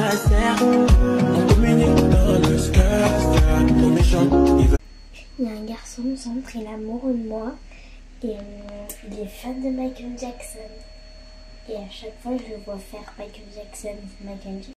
Il y a un garçon au centre, il est amoureux de moi et il est fan de Michael Jackson. Et à chaque fois je le vois faire Michael Jackson,